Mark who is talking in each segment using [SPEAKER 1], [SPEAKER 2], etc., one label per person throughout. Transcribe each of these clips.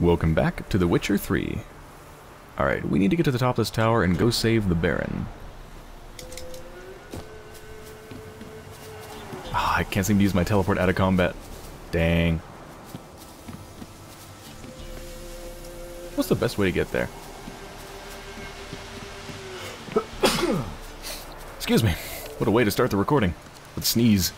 [SPEAKER 1] Welcome back to The Witcher 3. Alright, we need to get to the top of this tower and go save the Baron. Ah, I can't seem to use my teleport out of combat. Dang. What's the best way to get there? Excuse me. What a way to start the recording. Let's sneeze.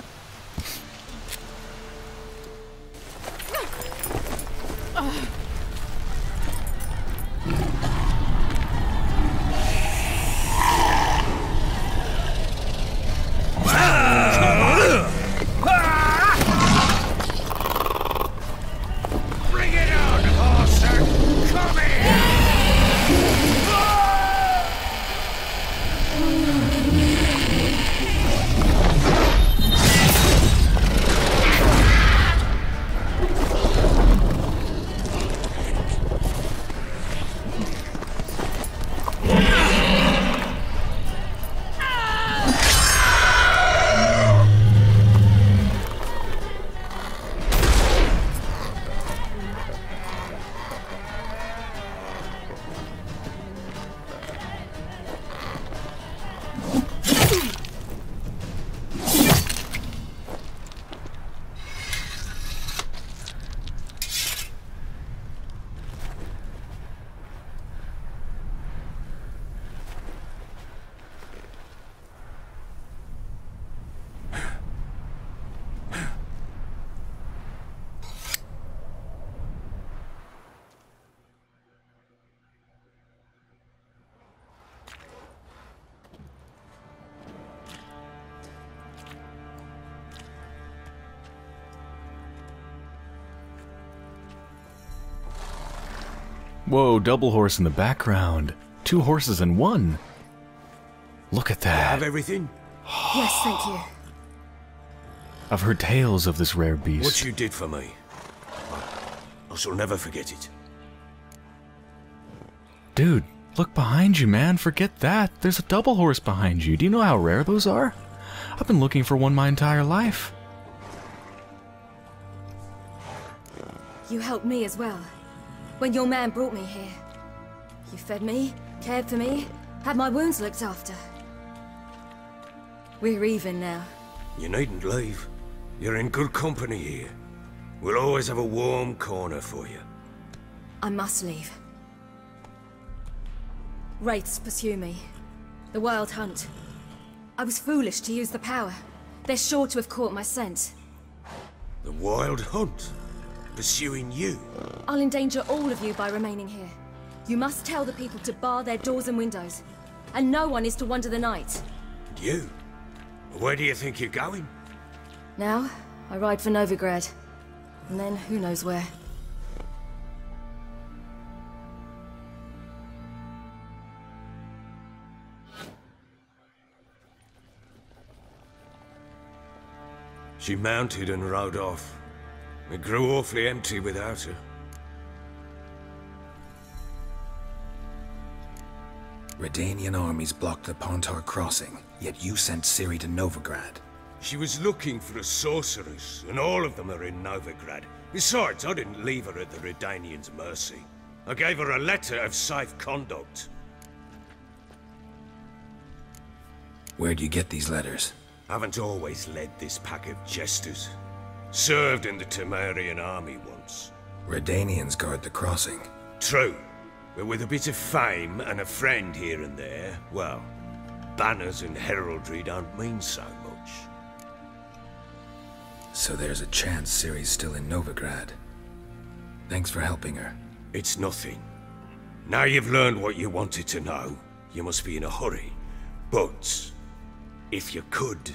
[SPEAKER 1] Whoa, double horse in the background. 2 horses in one. Look at that.
[SPEAKER 2] Have everything?
[SPEAKER 3] Yes, thank you.
[SPEAKER 1] I've heard tales of this rare beast.
[SPEAKER 2] What you did for me, I shall never forget it.
[SPEAKER 1] Dude, look behind you, man. Forget that. There's a double horse behind you. Do you know how rare those are? I've been looking for one my entire life.
[SPEAKER 3] You helped me as well. When your man brought me here. You fed me, cared for me, had my wounds looked after. We're even now.
[SPEAKER 2] You needn't leave. You're in good company here. We'll always have a warm corner for you.
[SPEAKER 3] I must leave. Wraiths pursue me. The Wild Hunt. I was foolish to use the power. They're sure to have caught my scent.
[SPEAKER 2] The Wild Hunt? Pursuing you?
[SPEAKER 3] I'll endanger all of you by remaining here. You must tell the people to bar their doors and windows. And no one is to wander the night.
[SPEAKER 2] You? Where do you think you're going?
[SPEAKER 3] Now, I ride for Novigrad. And then, who knows where.
[SPEAKER 2] She mounted and rode off. It grew awfully empty without her.
[SPEAKER 4] Redanian armies blocked the Pontar crossing, yet you sent Ciri to Novigrad.
[SPEAKER 2] She was looking for a sorceress, and all of them are in Novigrad. Besides, I didn't leave her at the Redanians' mercy. I gave her a letter of safe conduct.
[SPEAKER 4] Where'd you get these letters?
[SPEAKER 2] Haven't always led this pack of jesters. Served in the Temerian army once.
[SPEAKER 4] Redanians guard the crossing.
[SPEAKER 2] True, but with a bit of fame and a friend here and there, well, banners and heraldry don't mean so much.
[SPEAKER 4] So there's a chance Ciri's still in Novigrad. Thanks for helping her.
[SPEAKER 2] It's nothing. Now you've learned what you wanted to know, you must be in a hurry. But, if you could...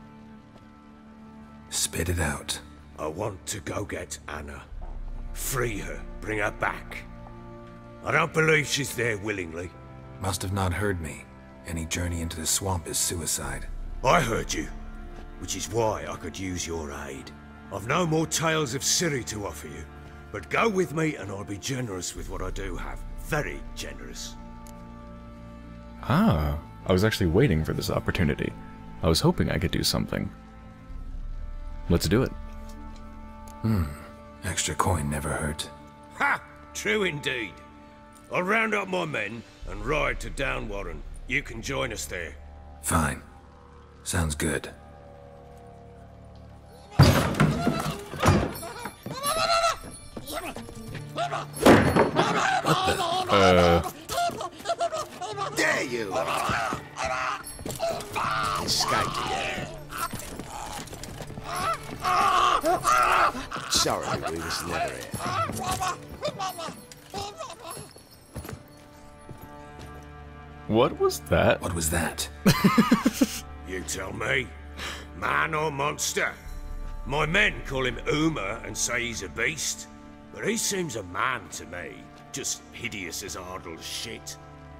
[SPEAKER 4] Spit it out.
[SPEAKER 2] I want to go get Anna. Free her, bring her back. I don't believe she's there willingly.
[SPEAKER 4] Must have not heard me. Any journey into the swamp is suicide.
[SPEAKER 2] I heard you, which is why I could use your aid. I've no more tales of Ciri to offer you, but go with me and I'll be generous with what I do have. Very generous.
[SPEAKER 1] Ah, I was actually waiting for this opportunity. I was hoping I could do something. Let's do it.
[SPEAKER 4] Extra coin never hurt.
[SPEAKER 2] Ha! true indeed. I'll round up my men and ride to Downwarren. You can join us there.
[SPEAKER 4] Fine. Sounds good.
[SPEAKER 2] There you are. Escaped again. Sorry, we was never here.
[SPEAKER 1] What was that?
[SPEAKER 4] What was that?
[SPEAKER 2] You tell me. Man or monster? My men call him Uma and say he's a beast, but he seems a man to me. Just hideous as Ardle's shit.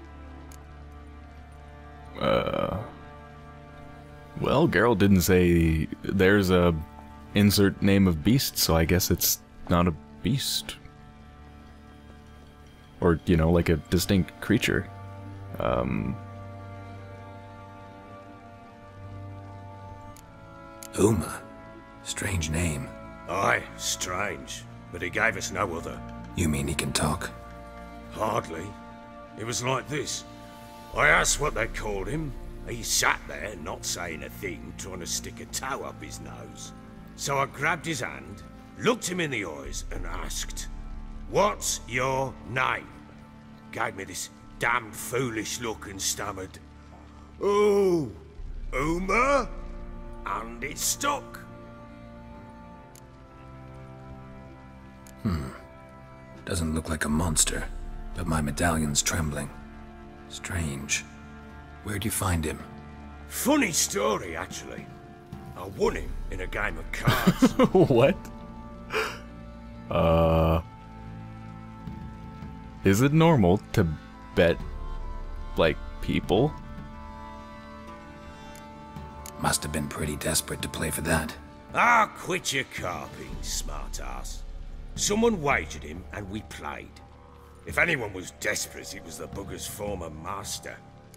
[SPEAKER 1] Well, Geralt didn't say there's a insert name of beast, so I guess it's not a beast. Or, you know, like a distinct creature.
[SPEAKER 4] Uma. Strange name.
[SPEAKER 2] Aye, strange, but he gave us no other.
[SPEAKER 4] You mean he can talk?
[SPEAKER 2] Hardly. It was like this. I asked what they called him. He sat there, not saying a thing, trying to stick a toe up his nose. So I grabbed his hand, looked him in the eyes, and asked, "What's your name?" Gave me this damned foolish look and stammered, "Oh, Uma?" And it stuck.
[SPEAKER 4] Doesn't look like a monster, but my medallion's trembling. Strange. Where'd you find him?
[SPEAKER 2] Funny story, actually. I won him in a game of cards.
[SPEAKER 1] What? Is it normal to bet, like, people?
[SPEAKER 4] Must have been pretty desperate to play for that.
[SPEAKER 2] Ah, quit your carping, smartass. Someone wagered him, and we played. If anyone was desperate, it was the bugger's former master.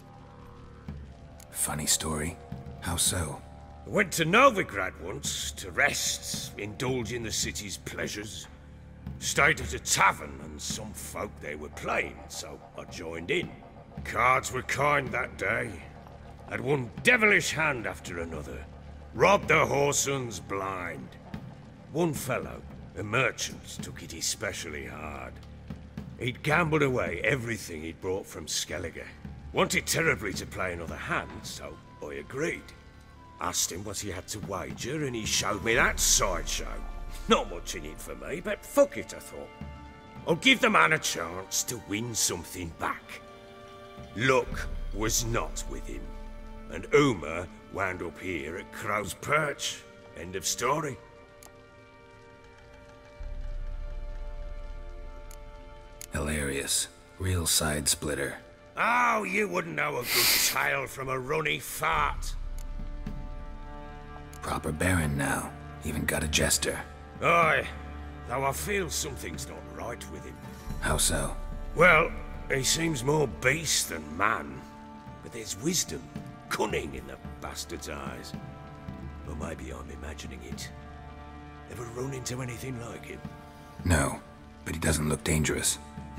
[SPEAKER 4] Funny story. How so?
[SPEAKER 2] I went to Novigrad once, to rest, indulge in the city's pleasures. Stayed at a tavern, and some folk there were playing, so I joined in. Cards were kind that day. Had one devilish hand after another. Robbed the whoresun's blind. One fellow, a merchant, took it especially hard. He'd gambled away everything he'd brought from Skellige. Wanted terribly to play another hand, so I agreed. Asked him what he had to wager, and he showed me that sideshow. Not much in it for me, but fuck it, I thought. I'll give the man a chance to win something back. Luck was not with him, and Uma wound up here at Crow's Perch. End of story.
[SPEAKER 4] Hilarious. Real side splitter.
[SPEAKER 2] Oh, you wouldn't know a good tale from a runny fart.
[SPEAKER 4] Proper baron now. Even got a jester.
[SPEAKER 2] Aye, though I feel something's not right with him.
[SPEAKER 4] How so?
[SPEAKER 2] Well, he seems more beast than man, but there's wisdom, cunning in the bastard's eyes. Or maybe I'm imagining it. Ever run into anything like him?
[SPEAKER 4] No, but he doesn't look dangerous.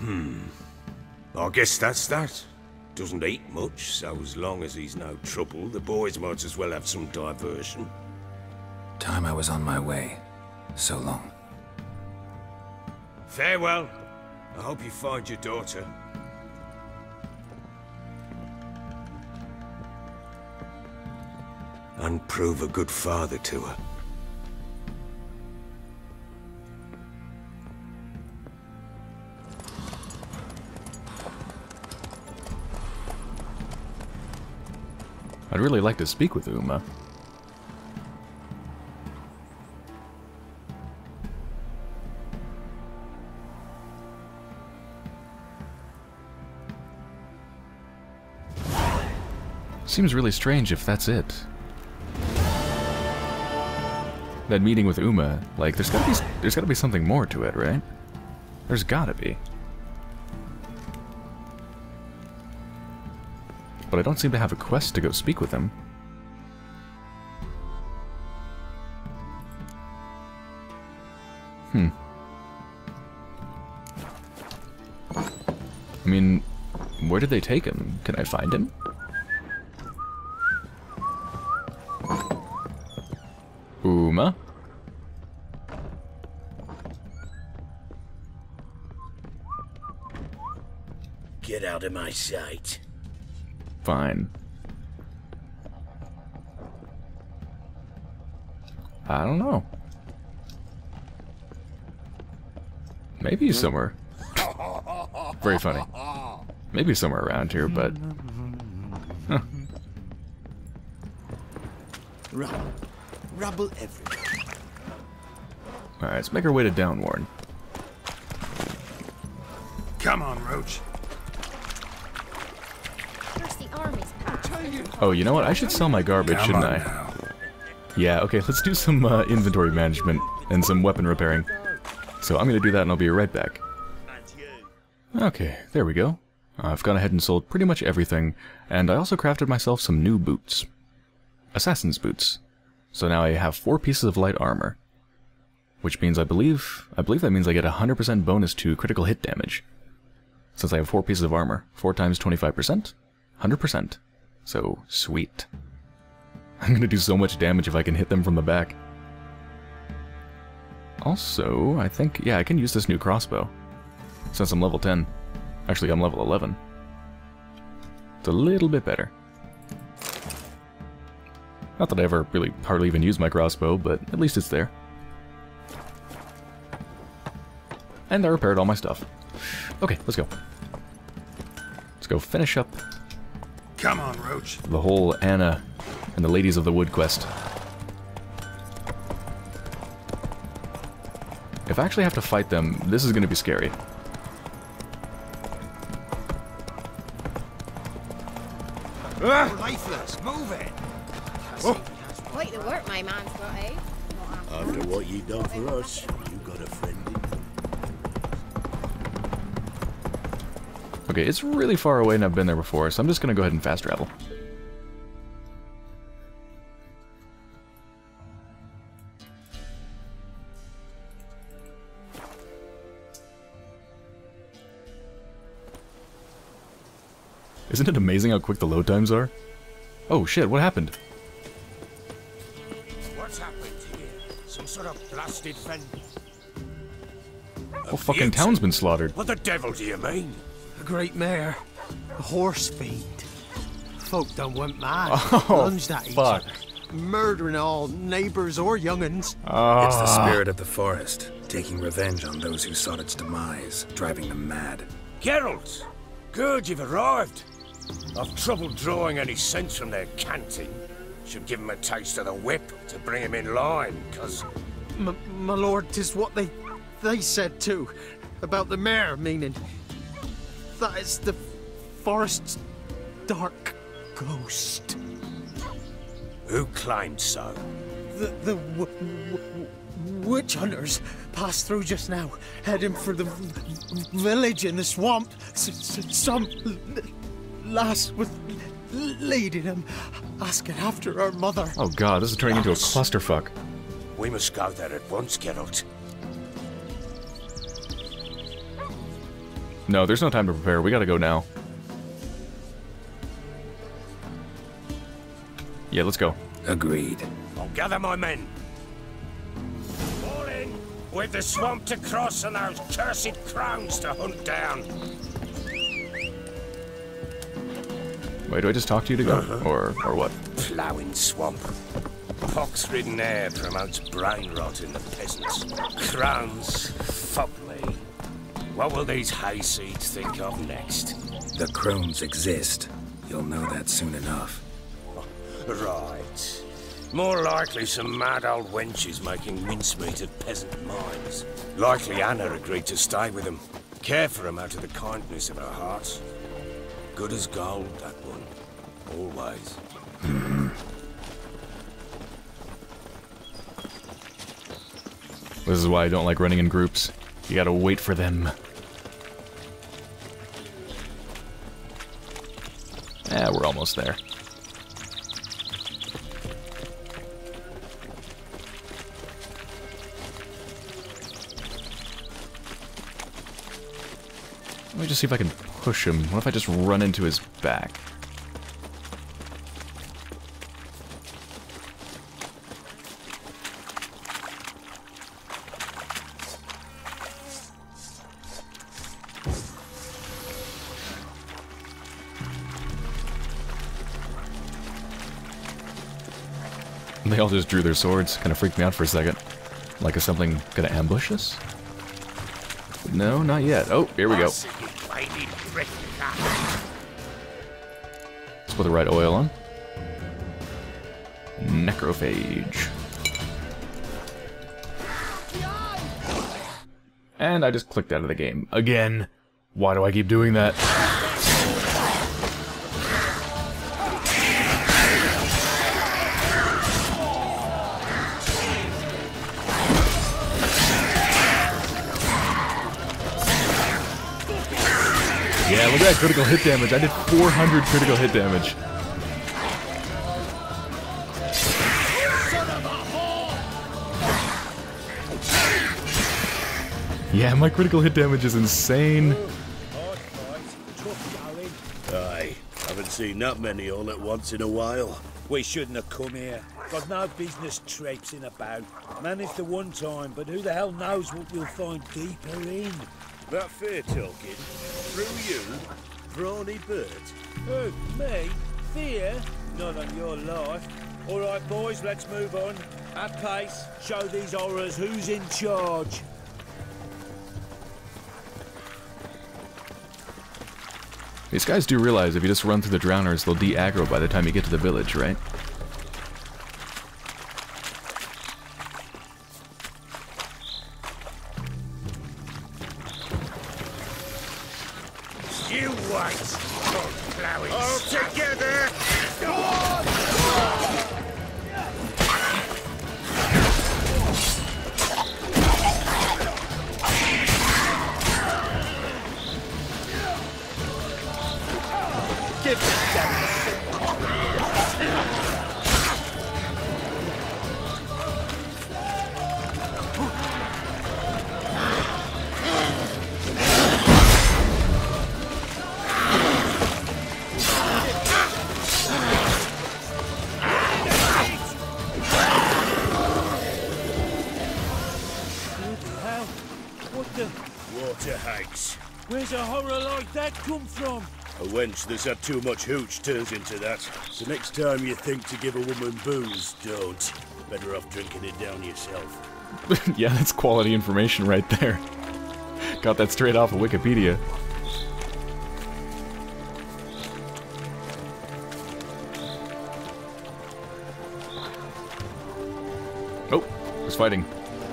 [SPEAKER 2] I guess that's that. Doesn't eat much, so as long as he's no trouble, the boys might as well have some diversion.
[SPEAKER 4] Time I was on my way. So long.
[SPEAKER 2] Farewell. I hope you find your daughter. And prove a good father to her.
[SPEAKER 1] I'd really like to speak with Uma. Seems really strange if that's it. That meeting with Uma, like, there's gotta be something more to it, right? There's gotta be. But I don't seem to have a quest to go speak with him. I mean, where did they take him? Can I find him? Uma?
[SPEAKER 2] Get out of my sight.
[SPEAKER 1] Fine. I don't know. Maybe he's somewhere. Very funny. Maybe somewhere around here, but... Huh.
[SPEAKER 2] Rubble everywhere.
[SPEAKER 1] Alright, let's make our way to Downwarn.
[SPEAKER 2] Come on, Roach.
[SPEAKER 5] First the army's passed.
[SPEAKER 1] Oh, you know what? I should sell my garbage, shouldn't I?
[SPEAKER 2] Now.
[SPEAKER 1] Yeah, okay, let's do some inventory management and some weapon repairing. So I'm gonna do that and I'll be right back. Okay, there we go. I've gone ahead and sold pretty much everything, and I also crafted myself some new boots. Assassin's boots. So now I have 4 pieces of light armor. Which means I believe that means I get a 100% bonus to critical hit damage. Since I have 4 pieces of armor. 4 times 25%? 100%. So, sweet. I'm gonna do so much damage if I can hit them from the back. Also, I think, yeah, I can use this new crossbow. Since I'm level 10. Actually, I'm level 11. It's a little bit better. Not that I ever really hardly even use my crossbow, but at least it's there. And I repaired all my stuff. Okay, let's go. Let's go finish up
[SPEAKER 2] Come on, Roach.
[SPEAKER 1] the whole Anna and the Ladies of the Wood quest. If I actually have to fight them, this is going to be scary.
[SPEAKER 2] Lifeless, move it.
[SPEAKER 5] Quite the work my man's got, eh?
[SPEAKER 2] After what you done for us, you got a friend in me.
[SPEAKER 1] Okay, it's really far away and I've been there before, so I'm just going to go ahead and fast travel. Isn't it amazing how quick the load times are? Oh shit, what happened?
[SPEAKER 2] What's happened here? Some sort of blasted fen...
[SPEAKER 1] Whole fucking town's been slaughtered.
[SPEAKER 2] What the devil do you mean?
[SPEAKER 6] A great mare. A horse fiend. Folk done went mad.
[SPEAKER 1] Oh,
[SPEAKER 6] Lunged at each
[SPEAKER 1] fuck.
[SPEAKER 6] other. Murdering all neighbours or young'uns.
[SPEAKER 4] It's the spirit of the forest, taking revenge on those who sought its demise, driving them mad.
[SPEAKER 2] Geralt! Good, you've arrived. I've trouble drawing any sense from their canting. Should give 'em a taste of the whip to bring 'em in line, 'cause...
[SPEAKER 6] My lord, 'tis what they said too. About the mare, meaning... That is the forest's dark ghost.
[SPEAKER 2] Who claimed so?
[SPEAKER 6] The witch hunters passed through just now, heading for the village in the swamp. Some lass was leading them, asking after her mother.
[SPEAKER 1] Oh god, this is turning into a clusterfuck.
[SPEAKER 2] We must go there at once, Geralt.
[SPEAKER 1] No, there's no time to prepare. We gotta go now. Yeah, let's go.
[SPEAKER 4] Agreed.
[SPEAKER 2] I'll gather my men. All in! With the swamp to cross and those cursed crowns to hunt down.
[SPEAKER 1] Wait, do I just talk to you to go? Or what?
[SPEAKER 2] Ploughing swamp. Pox-ridden air promotes brain rot in the peasants. Crowns, fuck me. What will these hayseeds think of next?
[SPEAKER 4] The crones exist. You'll know that soon enough.
[SPEAKER 2] Right. More likely some mad old wenches making mincemeat of peasant minds. Likely Anna agreed to stay with them. Care for them out of the kindness of her heart. Good as gold, that one. Always.
[SPEAKER 1] This is why I don't like running in groups. You gotta wait for them. We're almost there. Let me just see if I can push him. What if I just run into his back? They all just drew their swords. Kind of freaked me out for a second. Like, is something gonna ambush us? No, not yet. Oh, here we go. Let's put the right oil on. Necrophage. And I just clicked out of the game. Again. Why do I keep doing that? Yeah, look at that critical hit damage. I did 400 critical hit damage. Yeah, my critical hit damage is insane.
[SPEAKER 7] Aye, haven't seen that many all at once in a while.
[SPEAKER 8] We shouldn't have come here. Got no business traipsing about. Managed the one time, but who the hell knows what we'll find deeper in.
[SPEAKER 7] That fair talking. Through you, brawny bird.
[SPEAKER 8] Who? Me? Fear? Not on your life. All right, boys, let's move on. At pace, show these horrors who's in charge.
[SPEAKER 1] These guys do realize if you just run through the drowners, they'll de-aggro by the time you get to the village, right?
[SPEAKER 2] You wait! All together!
[SPEAKER 8] Give this devil
[SPEAKER 7] Water hags.
[SPEAKER 8] Where's a horror like that come from?
[SPEAKER 7] A wench that's had too much hooch turns into that. So next time you think to give a woman booze, don't. You're better off drinking it down yourself.
[SPEAKER 1] Yeah, that's quality information right there. Got that straight off of Wikipedia. Oh, he's fighting.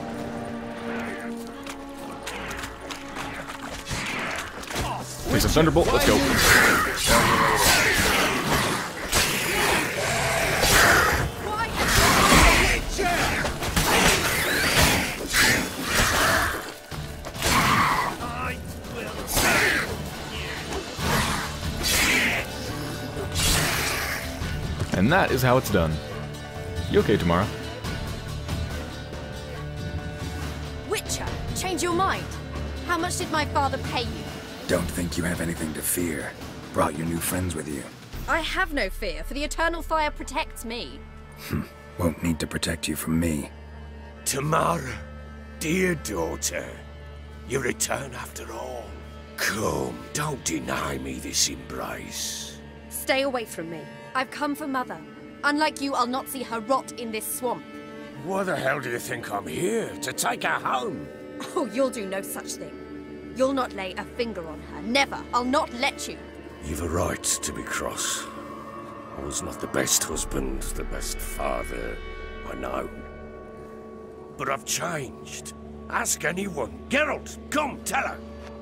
[SPEAKER 1] Take some Thunderbolt, let's go. And that is how it's done. You okay, Tamara?
[SPEAKER 5] Witcher, change your mind. How much did my father pay you?
[SPEAKER 4] Don't think you have anything to fear. Brought your new friends with you.
[SPEAKER 5] I have no fear, for the eternal fire protects me.
[SPEAKER 4] Won't need to protect you from me.
[SPEAKER 2] Tamara, dear daughter, you return after all. Come, don't deny me this embrace.
[SPEAKER 5] Stay away from me. I've come for Mother. Unlike you, I'll not see her rot in this swamp.
[SPEAKER 2] Why the hell do you think I'm here? To take her home?
[SPEAKER 5] Oh, you'll do no such thing. You'll not lay a finger on her. Never. I'll not let you.
[SPEAKER 2] You've a right to be cross. I was not the best husband, the best father, I know. But I've changed. Ask anyone. Geralt, come, tell her.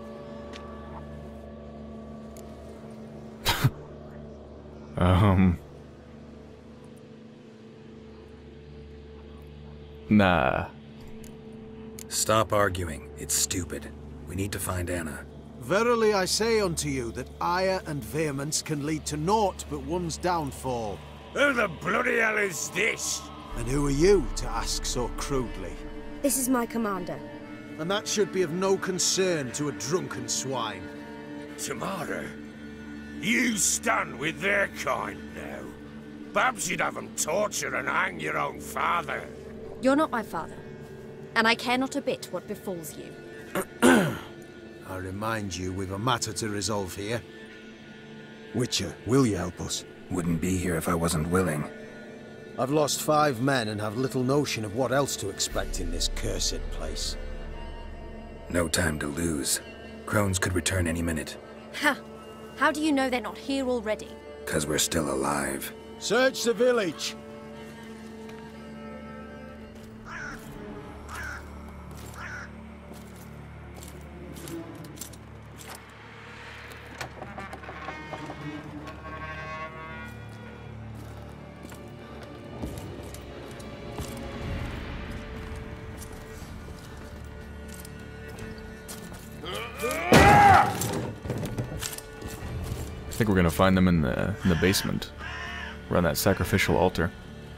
[SPEAKER 1] Nah.
[SPEAKER 4] Stop arguing. It's stupid. We need to find Anna.
[SPEAKER 6] Verily I say unto you that ire and vehemence can lead to naught but one's downfall.
[SPEAKER 2] Who the bloody hell is this?
[SPEAKER 6] And who are you to ask so crudely?
[SPEAKER 3] This is my commander.
[SPEAKER 6] And that should be of no concern to a drunken swine.
[SPEAKER 2] Tomorrow, you stand with their kind now. Perhaps you'd have them torture and hang your own father.
[SPEAKER 5] You're not my father, and I care not a bit what befalls you.
[SPEAKER 6] I remind you, we've a matter to resolve here. Witcher, will you help us?
[SPEAKER 4] Wouldn't be here if I wasn't willing.
[SPEAKER 6] I've lost 5 men and have little notion of what else to expect in this cursed place.
[SPEAKER 4] No time to lose. Crones could return any minute.
[SPEAKER 5] Ha! How do you know they're not here already?
[SPEAKER 4] 'Cause we're still alive.
[SPEAKER 6] Search the village!
[SPEAKER 1] I think we're gonna find them in the basement, around that sacrificial altar.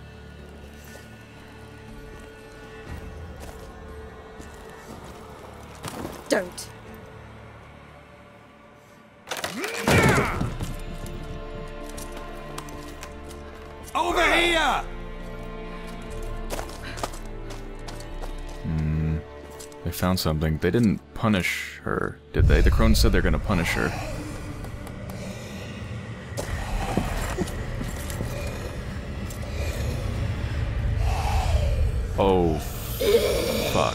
[SPEAKER 5] Don't.
[SPEAKER 2] Over here!
[SPEAKER 1] They found something. They didn't punish her, did they? The crones said they're gonna punish her. Oh, fuck.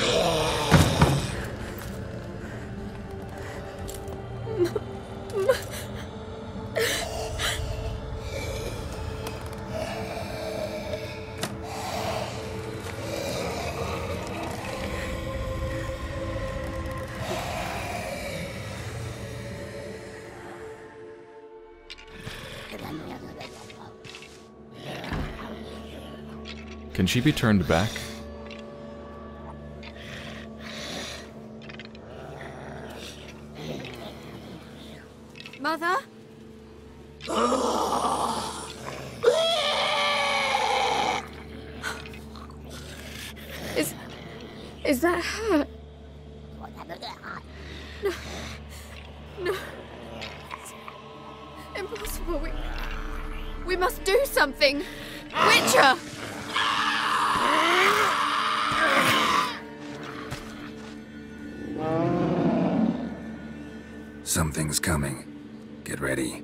[SPEAKER 1] Can she be turned back?
[SPEAKER 5] Mother? Is that her? No. No. It's impossible. We must do something. Witcher!
[SPEAKER 4] Something's coming. Get ready.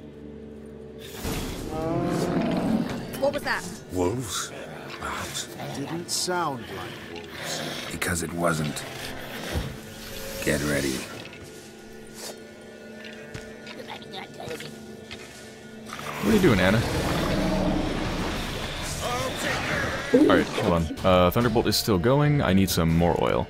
[SPEAKER 5] What was that?
[SPEAKER 2] Wolves? Perhaps.
[SPEAKER 6] Didn't sound like wolves.
[SPEAKER 4] Because it wasn't. Get ready.
[SPEAKER 1] What are you doing, Anna? Alright, hold on. Thunderbolt is still going. I need some more oil.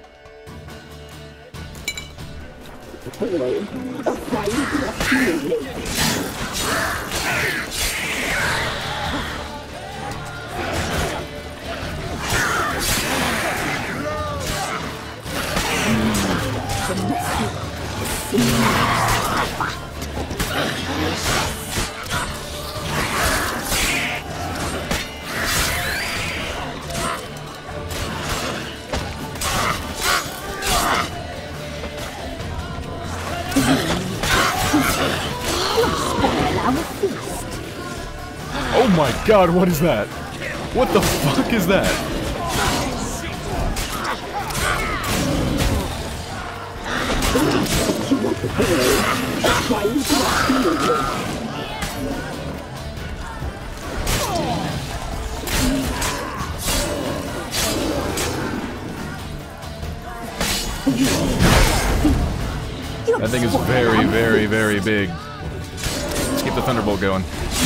[SPEAKER 1] Oh my god, what is that? What the fuck is that? That thing is very, very, very big. Let's keep the Thunderbolt going.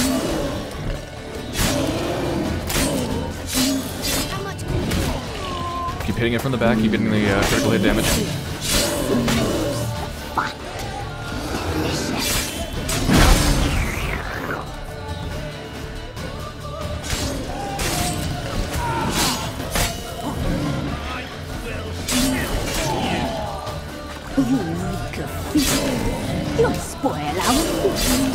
[SPEAKER 1] Keep hitting it from the back, keep getting the critical hit damage.
[SPEAKER 9] You'll spoil our food.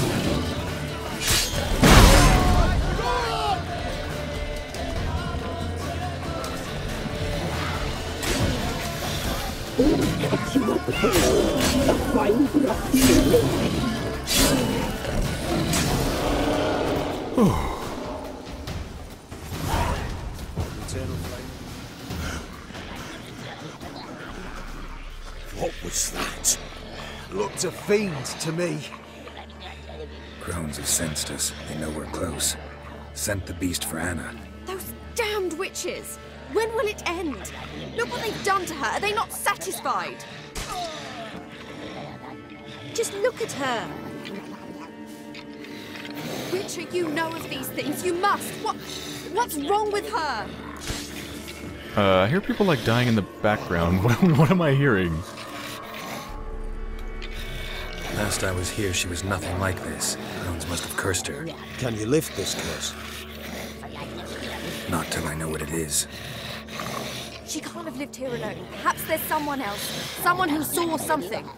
[SPEAKER 2] What was that?
[SPEAKER 6] Looked a fiend to me.
[SPEAKER 4] Crones have sensed us. They know we're close. Sent the beast for Anna.
[SPEAKER 5] Those damned witches! When will it end? Look what they've done to her. Are they not satisfied? Just look at her. Witcher, you know of these things. You must. What's wrong with her?
[SPEAKER 1] I hear people like dying in the background. What am I hearing?
[SPEAKER 4] Last I was here, she was nothing like this. Crones must have cursed her.
[SPEAKER 6] Can you lift this curse?
[SPEAKER 4] Not till I know what it is.
[SPEAKER 5] She can't have lived here alone. Perhaps there's someone else. Someone who saw something.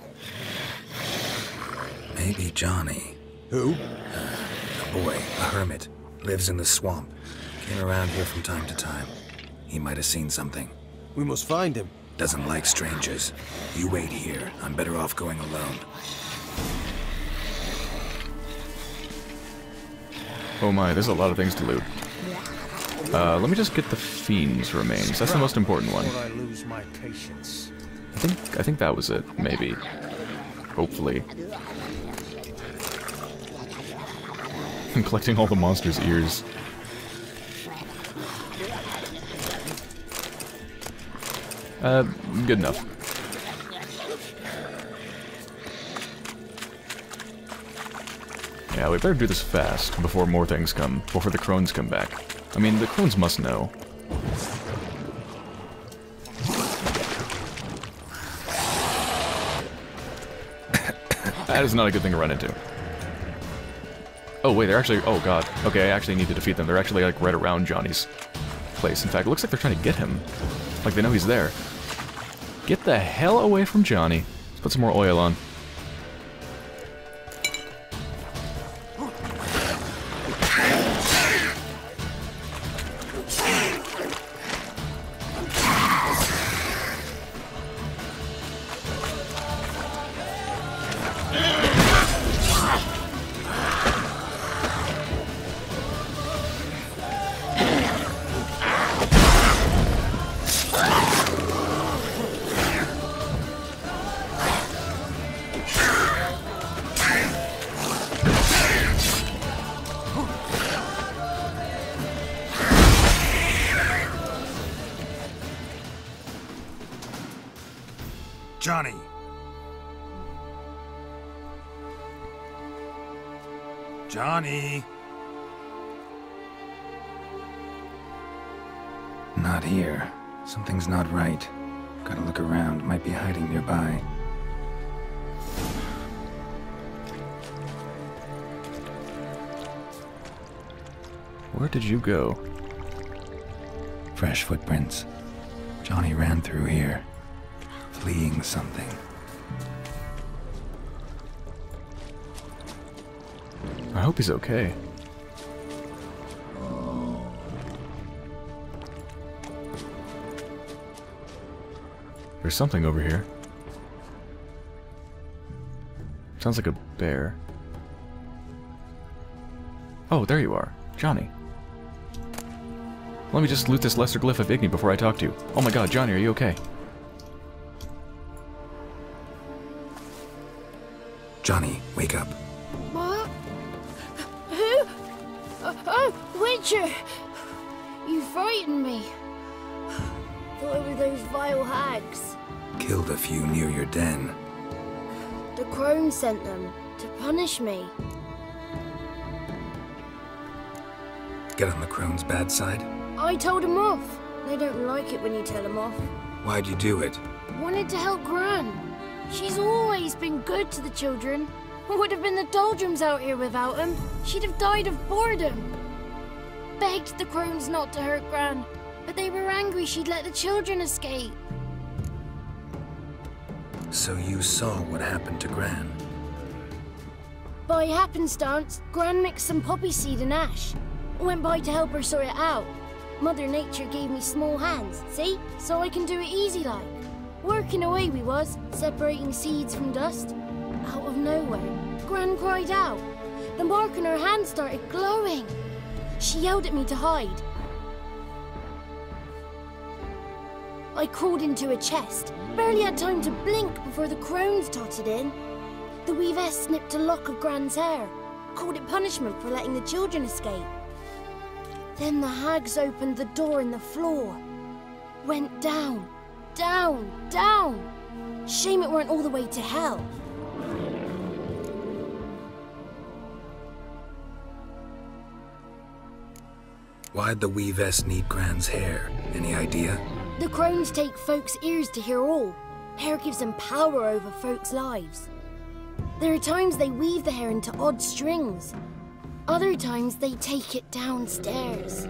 [SPEAKER 4] Maybe Johnny.
[SPEAKER 6] Who?
[SPEAKER 4] A boy, a hermit. Lives in the swamp. Came around here from time to time. He might have seen something.
[SPEAKER 6] We must find him.
[SPEAKER 4] Doesn't like strangers. You wait here. I'm better off going alone.
[SPEAKER 1] Oh my, there's a lot of things to loot. Let me just get the Fiend's remains. That's the most important one.
[SPEAKER 6] Before I lose my patience.
[SPEAKER 1] I think that was it, maybe. Hopefully. I'm collecting all the monsters' ears. Good enough. Yeah, we better do this fast before more things come, before the Crones come back. I mean, the Crones must know. That is not a good thing to run into. Oh wait, they're actually, oh god. Okay, I actually need to defeat them. They're actually like right around Johnny's place. In fact, it looks like they're trying to get him. Like they know he's there. Get the hell away from Johnny. Let's put some more oil on.
[SPEAKER 4] Johnny! Johnny! Not here. Something's not right. Gotta look around. Might be hiding nearby.
[SPEAKER 1] Where did you go?
[SPEAKER 4] Fresh footprints. Johnny ran through here. Fleeing something.
[SPEAKER 1] I hope he's okay. There's something over here. Sounds like a bear. Oh, there you are. Johnny. Let me just loot this lesser glyph of Igni before I talk to you. Oh my god, Johnny, are you okay?
[SPEAKER 4] Johnny, wake up.
[SPEAKER 9] What? Who? Oh, Witcher! You frightened me. Thought it were those vile hags.
[SPEAKER 4] Killed a few near your den.
[SPEAKER 9] The crone sent them to punish me.
[SPEAKER 4] Get on the Crone's bad side?
[SPEAKER 9] I told them off. They don't like it when you tell them off.
[SPEAKER 4] Why'd you do it?
[SPEAKER 9] Wanted to help Gran. She's always been good to the children. Would have been the doldrums out here without him. She'd have died of boredom. Begged the crones not to hurt Gran, but they were angry she'd let the children escape.
[SPEAKER 4] So you saw what happened to Gran?
[SPEAKER 9] By happenstance, Gran mixed some poppy seed and ash. Went by to help her sort it out. Mother Nature gave me small hands, see? So I can do it easy like. Working away we was, separating seeds from dust. Out of nowhere, Gran cried out. The mark on her hand started glowing. She yelled at me to hide. I crawled into a chest. Barely had time to blink before the crones totted in. The weavess snipped a lock of Gran's hair, called it punishment for letting the children escape. Then the hags opened the door in the floor. Went down, down, down. Shame it weren't all the way to hell.
[SPEAKER 4] Why'd the weavess need Gran's hair? Any idea?
[SPEAKER 9] The crones take folks' ears to hear all. Hair gives them power over folks' lives. There are times they weave the hair into odd strings. Other times they take it downstairs.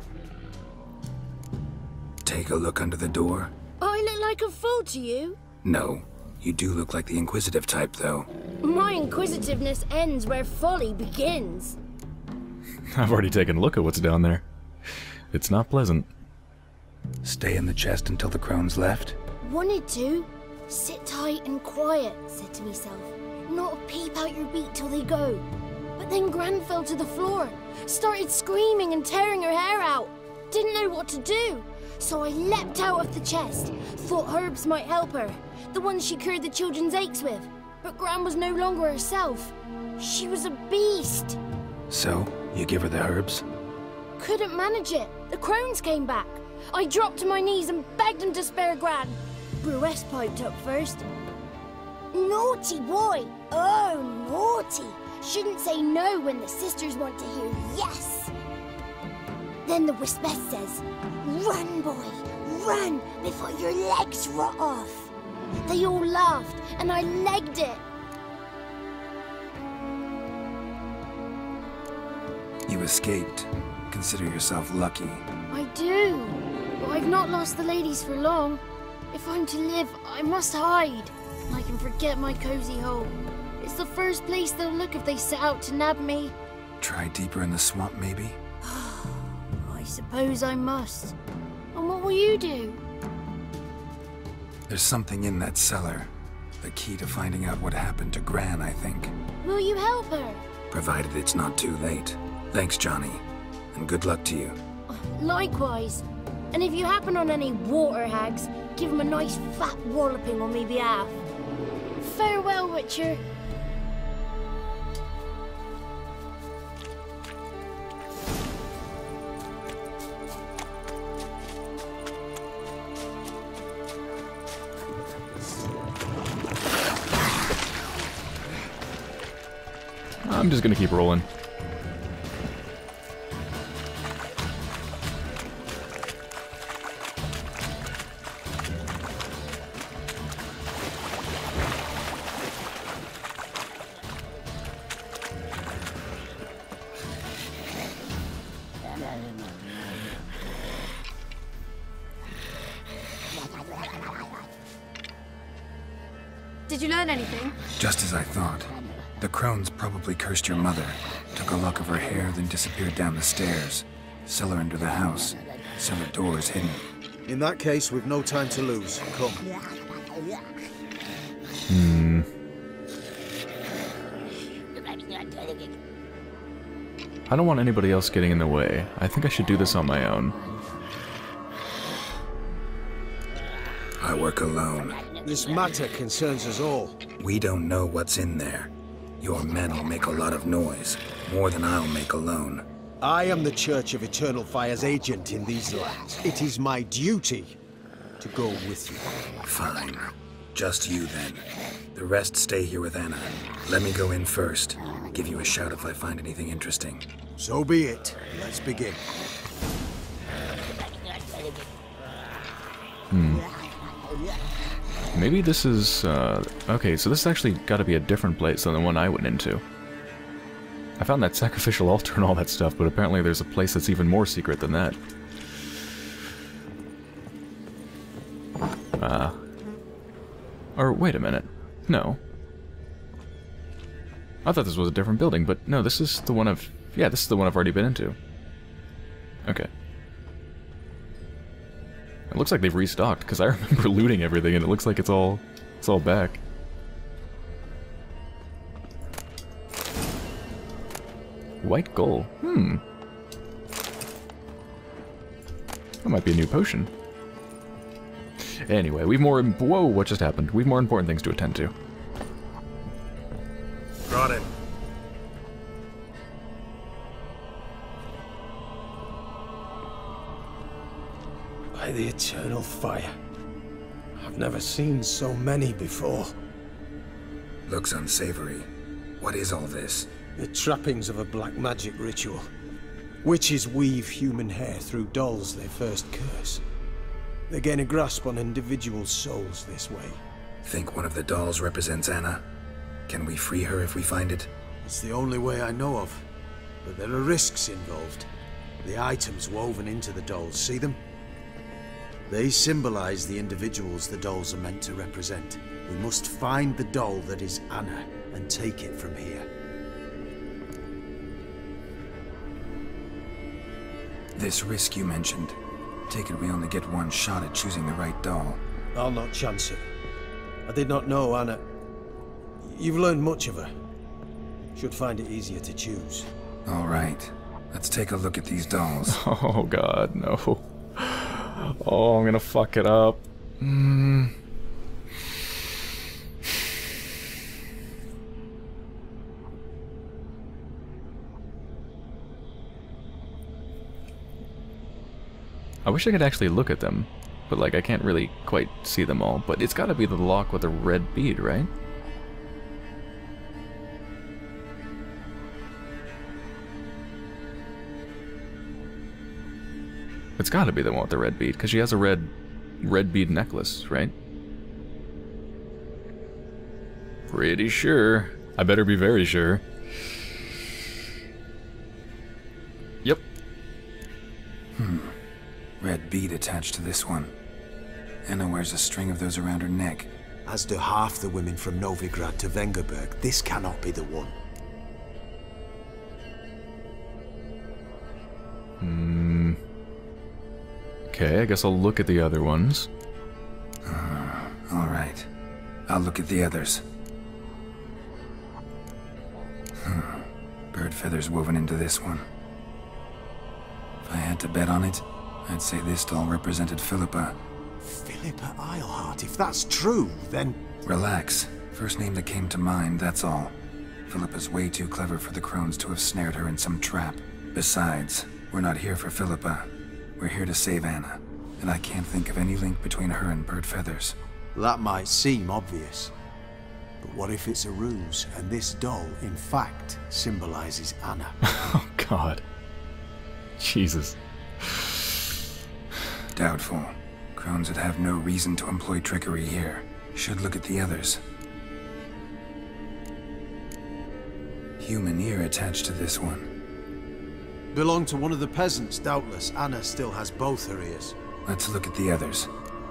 [SPEAKER 4] Take a look under the door?
[SPEAKER 9] I look like a fool to you?
[SPEAKER 4] No. You do look like the inquisitive type, though.
[SPEAKER 9] My inquisitiveness ends where folly begins.
[SPEAKER 1] I've already taken a look at what's down there. It's not pleasant.
[SPEAKER 4] Stay in the chest until the crones left?
[SPEAKER 9] Wanted to. Sit tight and quiet, said to myself. Not a peep out your beat till they go. But then Gran fell to the floor, started screaming and tearing her hair out. Didn't know what to do. So I leapt out of the chest. Thought herbs might help her, the ones she cured the children's aches with. But Gran was no longer herself. She was a beast.
[SPEAKER 4] So, you give her the herbs?
[SPEAKER 9] Couldn't manage it. The crones came back. I dropped to my knees and begged them to spare Gran. Brewess piped up first. Naughty boy! Oh, naughty! Shouldn't say no when the sisters want to hear yes. Then the Wispess says, run, boy, run before your legs rot off. They all laughed and I legged it.
[SPEAKER 4] You escaped. Consider yourself lucky.
[SPEAKER 9] I do. But I've not lost the ladies for long. If I'm to live, I must hide. I can forget my cozy home. It's the first place they'll look if they set out to nab me.
[SPEAKER 4] Try deeper in the swamp, maybe?
[SPEAKER 9] I suppose I must. And what will you do?
[SPEAKER 4] There's something in that cellar. The key to finding out what happened to Gran, I think.
[SPEAKER 9] Will you help her?
[SPEAKER 4] Provided it's not too late. Thanks, Johnny. And good luck to you.
[SPEAKER 9] Likewise. And if you happen on any water hags, give them a nice fat walloping on me behalf. Farewell, Witcher.
[SPEAKER 1] I'm just gonna keep rolling.
[SPEAKER 5] Did you learn anything?
[SPEAKER 4] Just as I thought. The crones probably cursed your mother, took a lock of her hair, then disappeared down the stairs. Cellar under the house. Cellar doors hidden.
[SPEAKER 6] In that case, we've no time to lose. Come.
[SPEAKER 1] I don't want anybody else getting in the way. I think I should do this on my own.
[SPEAKER 4] I work alone.
[SPEAKER 6] This matter concerns us all.
[SPEAKER 4] We don't know what's in there. Your men will make a lot of noise, more than I'll make alone.
[SPEAKER 6] I am the Church of Eternal Fire's agent in these lands. It is my duty to go with you.
[SPEAKER 4] Fine. Just you then. The rest stay here with Anna. Let me go in first. Give you a shout if I find anything interesting.
[SPEAKER 6] So be it. Let's begin.
[SPEAKER 1] Maybe this is, okay, so this has actually got to be a different place than the one I went into. I found that sacrificial altar and all that stuff, but apparently there's a place that's even more secret than that. Or wait a minute. No. I thought this was a different building, but no, this is the one yeah, this is the one I've already been into. Okay. It looks like they've restocked, because I remember looting everything and it looks like it's all back. White gold. That might be a new potion. Anyway, we've more... Whoa, what just happened? We've more important things to attend to.
[SPEAKER 7] Brought him.
[SPEAKER 2] By the eternal fire. I've never seen so many before.
[SPEAKER 4] Looks unsavory. What is all this?
[SPEAKER 2] The trappings of a black magic ritual. Witches weave human hair through dolls they first curse. They gain a grasp on individual souls this way.
[SPEAKER 4] Think one of the dolls represents Anna? Can we free her if we find it?
[SPEAKER 2] It's the only way I know of. But there are risks involved. The items woven into the dolls, see them? They symbolize the individuals the dolls are meant to represent. We must find the doll that is Anna and take it from here.
[SPEAKER 4] This risk you mentioned. Take it we only get one shot at choosing the right doll.
[SPEAKER 2] I'll not chance it. I did not know Anna. You've learned much of her. Should find it easier to choose.
[SPEAKER 4] All right. Let's take a look at these dolls.
[SPEAKER 1] Oh god, no. Oh, I'm gonna fuck it up. I wish I could actually look at them, but like I can't really quite see them all. But it's gotta be the lock with a red bead, right? It's gotta be the one with the red bead, because she has a red bead necklace, right? Pretty sure. I better be very sure. Yep.
[SPEAKER 4] Red bead attached to this one. Anna wears a string of those around her neck.
[SPEAKER 2] As do half the women from Novigrad to Vengerberg. This cannot be the one.
[SPEAKER 1] Okay, I guess I'll look at the other ones.
[SPEAKER 4] Alright. I'll look at the others. Bird feathers woven into this one. If I had to bet on it, I'd say this doll represented Philippa.
[SPEAKER 2] Philippa Eilhart, if that's true, then...
[SPEAKER 4] Relax. First name that came to mind, that's all. Philippa's way too clever for the crones to have snared her in some trap. Besides, we're not here for Philippa. We're here to save Anna, and I can't think of any link between her and Bird Feathers.
[SPEAKER 2] That might seem obvious. But what if it's a ruse, and this doll, in fact, symbolizes Anna?
[SPEAKER 1] Oh god. Jesus.
[SPEAKER 4] Doubtful. Crones would have no reason to employ trickery here. Should look at the others. Human ear attached to this one.
[SPEAKER 2] Belonged to one of the peasants, doubtless. Anna still has both her ears.
[SPEAKER 4] Let's look at the others.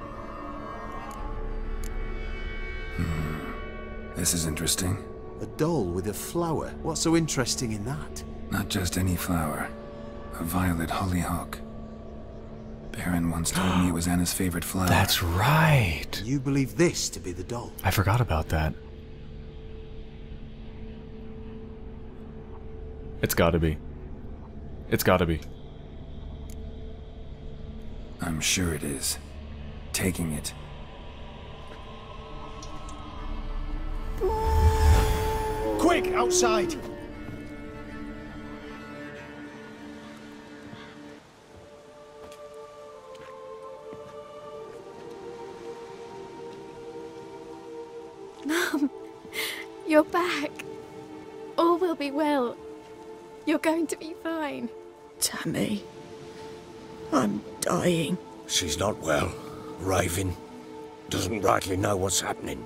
[SPEAKER 4] This is interesting.
[SPEAKER 2] A doll with a flower. What's so interesting in that?
[SPEAKER 4] Not just any flower. A violet hollyhock. Baron once told me it was Anna's favorite flower.
[SPEAKER 1] That's right.
[SPEAKER 2] You believe this to be the doll?
[SPEAKER 1] I forgot about that. It's gotta be. It's gotta be.
[SPEAKER 4] I'm sure it is. Taking it.
[SPEAKER 2] Quick, outside!
[SPEAKER 9] Mum, you're back. All will be well. You're going to be fine.
[SPEAKER 10] Tammy, I'm dying.
[SPEAKER 2] She's not well. Raving. Doesn't rightly know what's happening.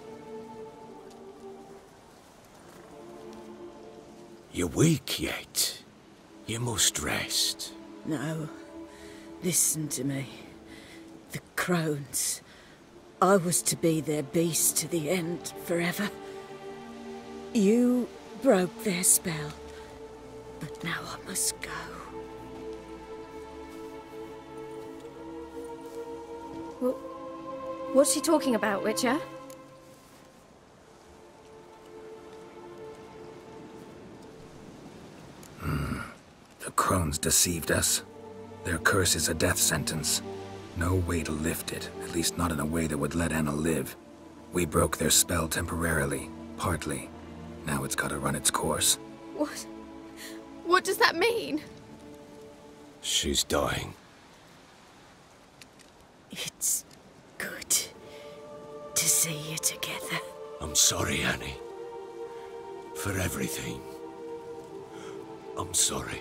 [SPEAKER 2] You're weak yet. You must rest.
[SPEAKER 10] No, listen to me. The crones. I was to be their beast to the end, forever. You broke their spell. But now I must go.
[SPEAKER 3] What's she talking about, Witcher?
[SPEAKER 4] The crones deceived us. Their curse is a death sentence. No way to lift it, at least not in a way that would let Anna live. We broke their spell temporarily, partly. Now it's gotta run its course.
[SPEAKER 5] What? What does that mean?
[SPEAKER 2] She's dying.
[SPEAKER 10] It's good to see you together.
[SPEAKER 2] I'm sorry, Annie. For everything. I'm sorry.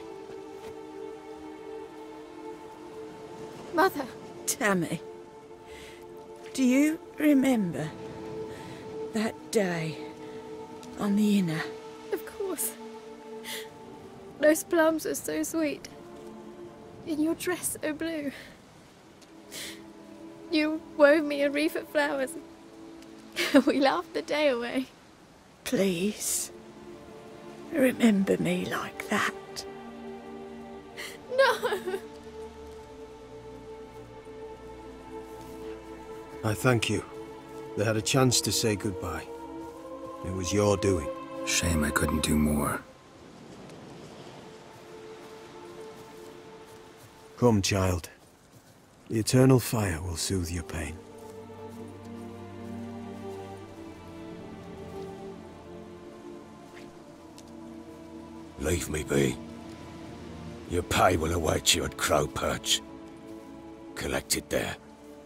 [SPEAKER 5] Mother.
[SPEAKER 10] Tammy, do you remember that day on the Inner?
[SPEAKER 5] Of course. Those plums are so sweet. In your dress so blue. You wove me a wreath of flowers. We laughed the day away.
[SPEAKER 10] Please, remember me like that.
[SPEAKER 5] No!
[SPEAKER 11] I thank you. They had a chance to say goodbye. It was your doing.
[SPEAKER 4] Shame I couldn't do more.
[SPEAKER 11] Come, child. The eternal fire will soothe your pain.
[SPEAKER 2] Leave me be. Your pay will await you at Crow Perch. Collect it there.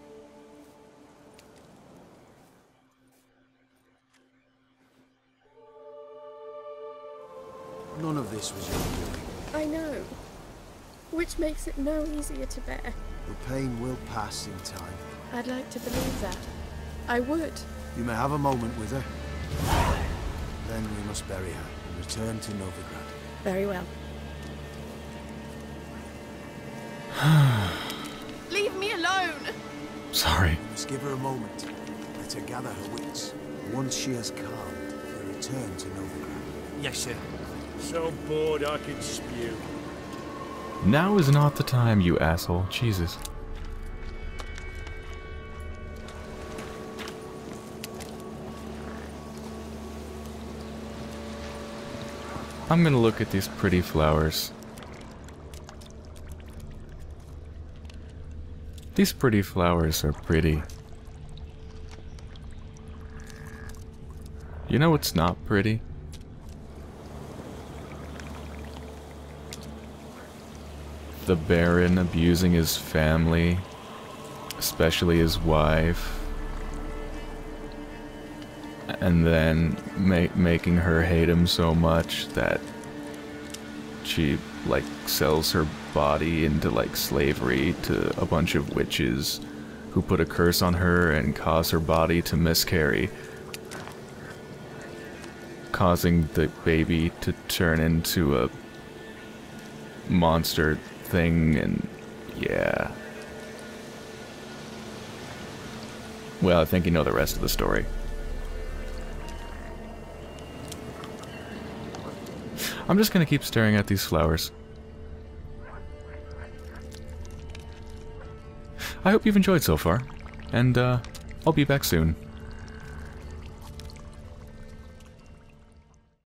[SPEAKER 11] None of this was your doing.
[SPEAKER 5] I know. Which makes it no easier to bear.
[SPEAKER 11] The pain will pass in time.
[SPEAKER 5] I'd like to believe that. I would.
[SPEAKER 11] You may have a moment with her. Then we must bury her and return to Novigrad.
[SPEAKER 5] Very well. Leave me alone!
[SPEAKER 1] Sorry.
[SPEAKER 11] We must give her a moment. Let her gather her wits. Once she has calmed, we return to Novigrad.
[SPEAKER 8] Yes, sir. So bored I could spew.
[SPEAKER 1] Now is not the time, you asshole. Jesus. I'm gonna look at these pretty flowers. These pretty flowers are pretty. You know what's not pretty? The Baron abusing his family, especially his wife, and then making her hate him so much that she, like, sells her body into, like, slavery to a bunch of witches who put a curse on her and cause her body to miscarry, causing the baby to turn into a monster thing, and yeah. Well, I think you know the rest of the story. I'm just gonna keep staring at these flowers. I hope you've enjoyed so far, and I'll be back soon.